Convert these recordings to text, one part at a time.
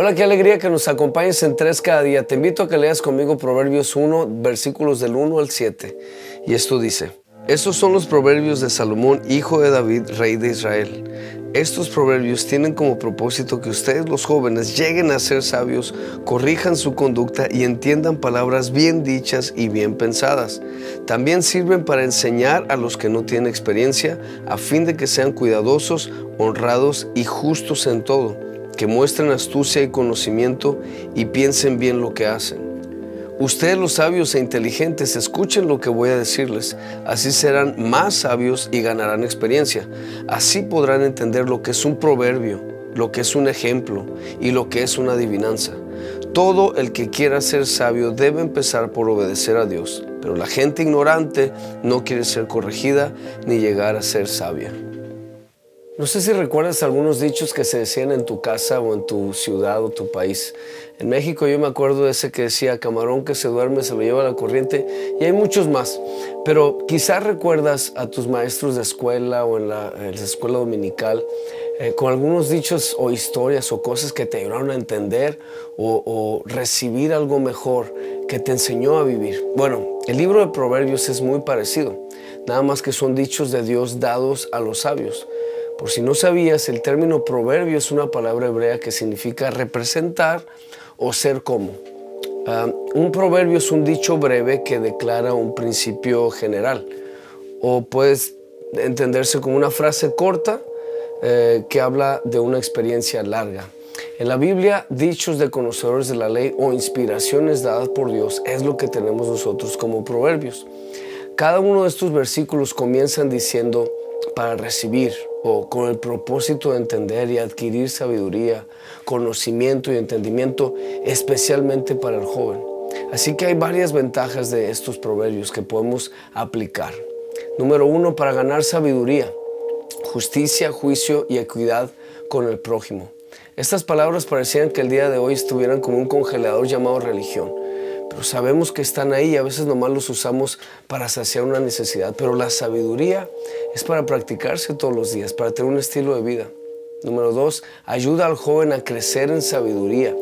Hola, qué alegría que nos acompañes en 3 cada día. Te invito a que leas conmigo Proverbios 1, versículos del 1 al 7. Y esto dice: estos son los proverbios de Salomón, hijo de David, rey de Israel. Estos proverbios tienen como propósito que ustedes, los jóvenes, lleguen a ser sabios, corrijan su conducta y entiendan palabras bien dichas y bien pensadas. También sirven para enseñar a los que no tienen experiencia, a fin de que sean cuidadosos, honrados y justos en todo, que muestren astucia y conocimiento y piensen bien lo que hacen. Ustedes, los sabios e inteligentes, escuchen lo que voy a decirles. Así serán más sabios y ganarán experiencia. Así podrán entender lo que es un proverbio, lo que es un ejemplo y lo que es una adivinanza. Todo el que quiera ser sabio debe empezar por obedecer a Dios, pero la gente ignorante no quiere ser corregida ni llegar a ser sabia. No sé si recuerdas algunos dichos que se decían en tu casa o en tu ciudad o tu país. En México yo me acuerdo de ese que decía: camarón que se duerme se lo lleva la corriente, y hay muchos más. Pero quizás recuerdas a tus maestros de escuela o en la escuela dominical con algunos dichos o historias o cosas que te ayudaron a entender o recibir algo mejor, que te enseñó a vivir. Bueno, el libro de Proverbios es muy parecido, nada más que son dichos de Dios dados a los sabios. Por si no sabías, el término proverbio es una palabra hebrea que significa representar o ser como. Un proverbio es un dicho breve que declara un principio general, o puede entenderse como una frase corta que habla de una experiencia larga. En la Biblia, dichos de conocedores de la ley o inspiraciones dadas por Dios es lo que tenemos nosotros como proverbios. Cada uno de estos versículos comienzan diciendo: para recibir, o con el propósito de entender y adquirir sabiduría, conocimiento y entendimiento, especialmente para el joven. Así que hay varias ventajas de estos proverbios que podemos aplicar. Número 1, para ganar sabiduría, justicia, juicio y equidad con el prójimo. Estas palabras parecían que el día de hoy estuvieran como un congelador llamado religión. Pero sabemos que están ahí y a veces nomás los usamos para saciar una necesidad. Pero la sabiduría es para practicarse todos los días, para tener un estilo de vida. Número 2, ayuda al joven a crecer en sabiduría,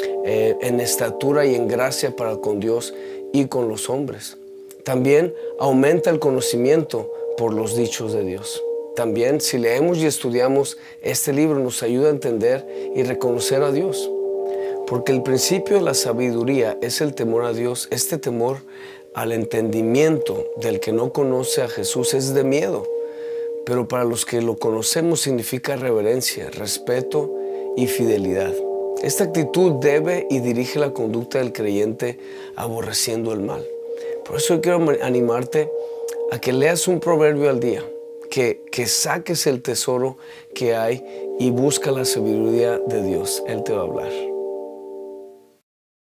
en estatura y en gracia para con Dios y con los hombres. También aumenta el conocimiento por los dichos de Dios. También, si leemos y estudiamos este libro, nos ayuda a entender y reconocer a Dios. Porque el principio de la sabiduría es el temor a Dios. Este temor al entendimiento del que no conoce a Jesús es de miedo, pero para los que lo conocemos significa reverencia, respeto y fidelidad. Esta actitud debe y dirige la conducta del creyente aborreciendo el mal. Por eso yo quiero animarte a que leas un proverbio al día, que saques el tesoro que hay y busca la sabiduría de Dios. Él te va a hablar.